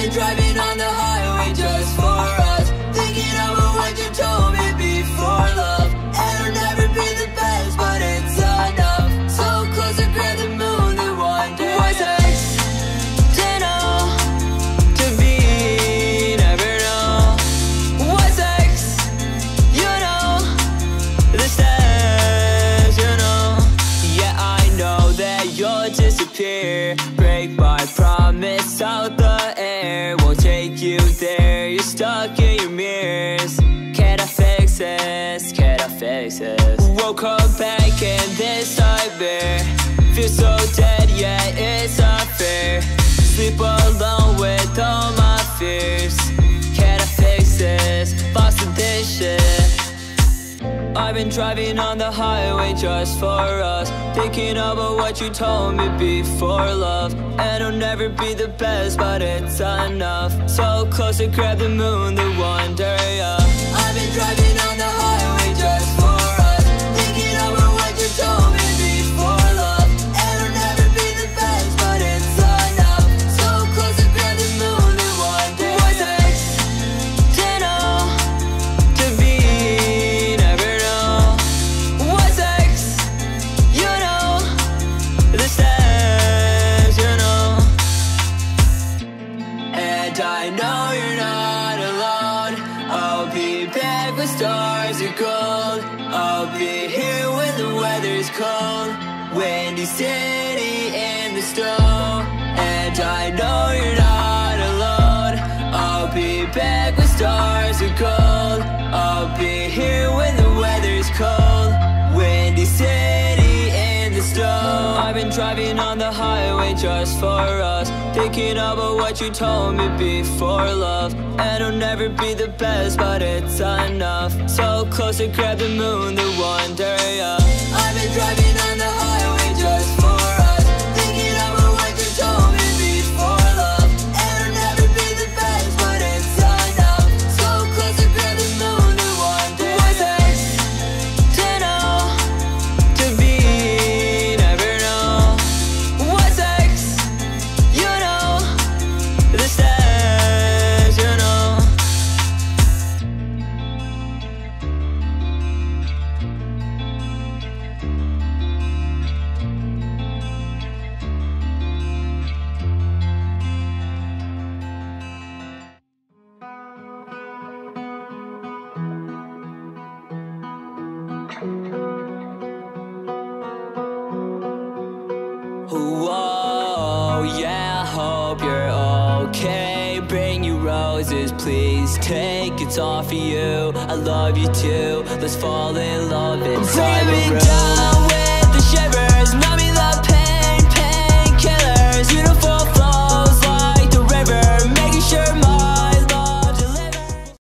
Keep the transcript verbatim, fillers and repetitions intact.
been driving on the highway just for us, thinking about what you told me before, love. And it'll never be the best, but it's enough. So close to grab the moon that one day was accidental to be, never know. What's X, you know, the steps, you know. Yeah, I know that you'll disappear, break my promise out the air. Won't take you there, you're stuck in your mirrors. Can I fix this? Can I fix this? Woke up back in this nightmare. Feel so dead, yeah, it's not fair. Sleep alone with all my fears. Can I fix this? Lost in this shit. I've been driving on the highway just for us, thinking about what you told me before, love. And it'll never be the best, but it's enough. So close to grab the moon, the wonder, yeah. I've been driving on the highway just for us, thinking about what you told me before, love. And it'll never be the best, but it's enough. So close to grab the moon, the wonder, yeah. Was accidental to be, never know. What's X, you know, the steps, you know. And I know you're not alone. I'll be back when stars are gold. I'll be here when the weather's cold, windy city in the snow. And I know you're not alone. I'll be back when stars are gold. I'll be here when the weather's cold, windy city in the snow. I've been driving on the highway just for us, thinking about what you told me before, love. And it'll never be the best, but it's enough. So close to grab the moon, the wonder, yeah. I've been driving on the highway just for us, thinking about what you told me before, love. And it'll never be the best, but it's enough. So close to grab the moon, the wonder, yeah. Was accidental to be, never know. What's X, you know, the steps, you know. Whoa, yeah, hope you're okay. Bring you roses, please take it's all for you. I love you too, let's fall in love inside the room. Bring me down with the shiver.